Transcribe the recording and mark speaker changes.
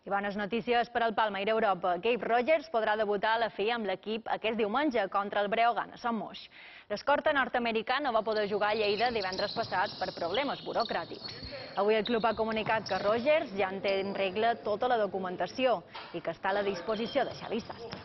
Speaker 1: I bones notícies per al Palmaire Europa. Gabe Rogers podrà debutar a la FI amb l'equip aquest diumenge contra el Breogán a Sant Moix. L'escorta nord-americà no va poder jugar a Lleida divendres passat per problemes burocràtics. Avui el club ha comunicat que Rogers ja en té en regla tota la documentació i que està a la disposició de Xavi Sastre.